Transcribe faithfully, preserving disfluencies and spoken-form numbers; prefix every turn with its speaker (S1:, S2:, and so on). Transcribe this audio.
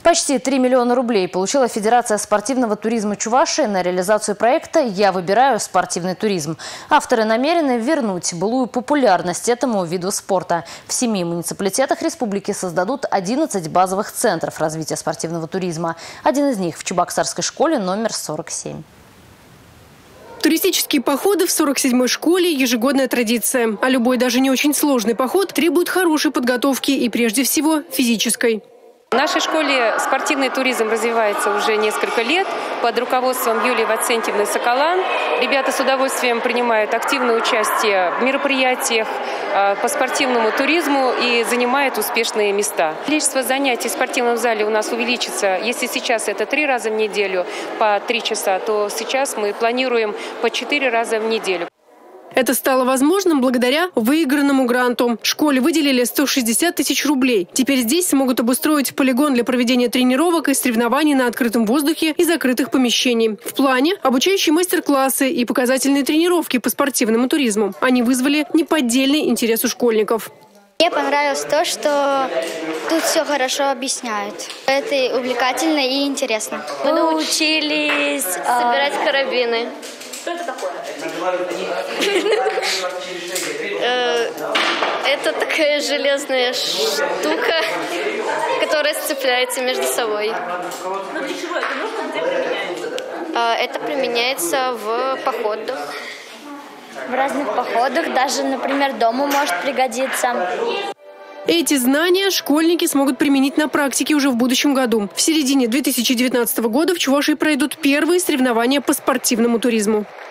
S1: Почти три миллиона рублей получила Федерация спортивного туризма Чувашии на реализацию проекта «Я выбираю спортивный туризм». Авторы намерены вернуть былую популярность этому виду спорта. В семи муниципалитетах республики создадут одиннадцать базовых центров развития спортивного туризма. Один из них в Чебоксарской школе номер сорок семь.
S2: Туристические походы в сорок седьмой школе – ежегодная традиция. А любой, даже не очень сложный поход требует хорошей подготовки и, прежде всего, физической.
S3: В нашей школе спортивный туризм развивается уже несколько лет под руководством Юлии Вацентьевны Соколан. Ребята с удовольствием принимают активное участие в мероприятиях по спортивному туризму и занимают успешные места. Количество занятий в спортивном зале у нас увеличится. Если сейчас это три раза в неделю по три часа, то сейчас мы планируем по четыре раза в неделю.
S2: Это стало возможным благодаря выигранному гранту. Школе выделили сто шестьдесят тысяч рублей. Теперь здесь смогут обустроить полигон для проведения тренировок и соревнований на открытом воздухе и закрытых помещений. В плане обучающие мастер-классы и показательные тренировки по спортивному туризму. Они вызвали неподдельный интерес у школьников.
S4: Мне понравилось то, что тут все хорошо объясняют. Это увлекательно и интересно.
S5: Мы научились собирать карабины.
S6: Что это такое?
S5: Это такая железная штука, которая сцепляется между собой.
S6: Ну для чего это нужно? Где применяется?
S5: Это применяется в походах.
S4: В разных походах, даже, например, дома может пригодиться.
S2: Эти знания школьники смогут применить на практике уже в будущем году. В середине две тысячи девятнадцатого года в Чувашии пройдут первые соревнования по спортивному туризму.